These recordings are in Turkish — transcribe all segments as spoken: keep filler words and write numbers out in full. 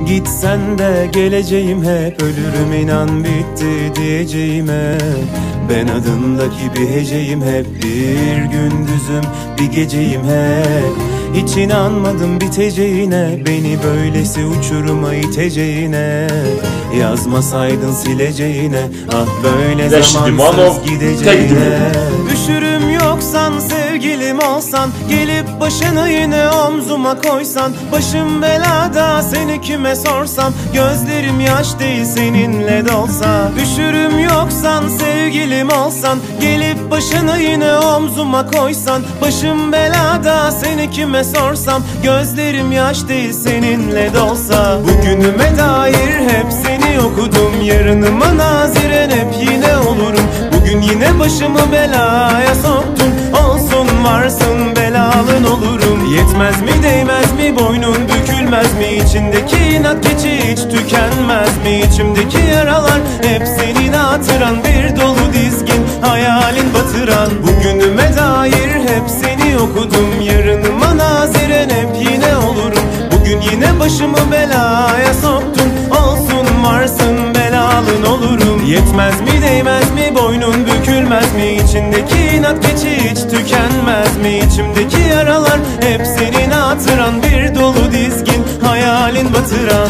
Gitsen de geleceğim hep, ölürüm inan bitti diyeceğime. Ben adındaki bir heceyim hep, bir gündüzüm bir geceyim hep. Hiç inanmadım biteceğine, beni böylesi uçuruma iteceğine. Yazmasaydın sileceğine, ah böyle zamansız gideceğine. Üşürüm yoksan sevgilim olsan, gelip başını yine omzuma koysan. Başım belada seni kime sorsam, gözlerim yaş değil seninle dolsa. Üşürüm yoksan sevgilim olsan, gelip başını yine omzuma koysan. Başım belada seni kime sorsam, gözlerim yaş değil seninle dolsa. Bugünüme dair hep seni okudum, yarınıma naziren hep yine olurum. Bugün yine başımı belaya soktun, olsun varsın belalın olurum. Yetmez mi değmez mi boynun bükülmez mi, içindeki inat keçi hiç tükenmez mi? İçimdeki yaralar hep senin hatıran, bir dolu dizgin hayalin batıran. Bugünüme dair hep seni okudum, yarınıma naziren hep yine olurum. Bugün yine başımı belaya soktun, olsun varsın belalın olurum. Yetmez mi değmez mi boynun bükülmez mi, içindeki inat keçi hiç tükenmez mi? İçimdeki yaralar hep senin hatıran, bir dolu dizgin hayalin batıran.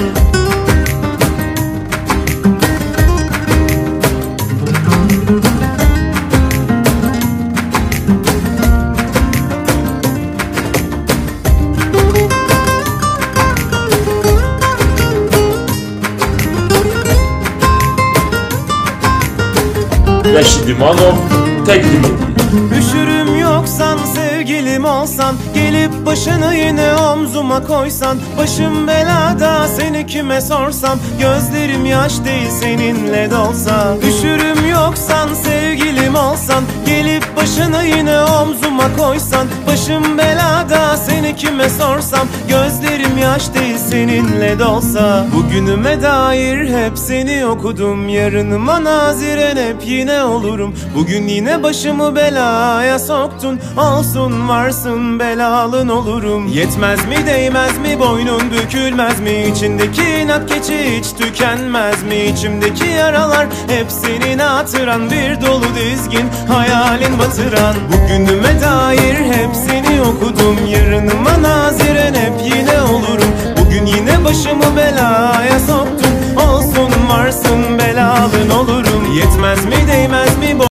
Reşit İmanov teklif ediyor. Üşürüm yoksan sevgilim olsan, gelip başını yine omzuma koysan. Başım belada seni kime sorsam, gözlerim yaş değil seninle dolsa. Üşürüm yoksan sevgilim olsan, gelip başını yine omzuma koysan. Başım belada seni kime sorsam, gözlerim yaş değil seninle dolsa. Bugünüme dair hep seni okudum, yarınıma naziren hep yine olurum. Bugün yine başımı belaya soktun, olsun varsın belalın olurum. Yetmez mi değmez mi boynun bükülmez mi, içindeki inat keçi hiç tükenmez mi? İçimdeki yaralar hep senin hatıran, bir dolu dizgin hayalin batıran. Bugünüme dair hep seni okudum, yarınıma naziren hep yine olurum. Bugün yine başımı belaya soktun, olsun varsın belalın olurum. Yetmez mi değmez mi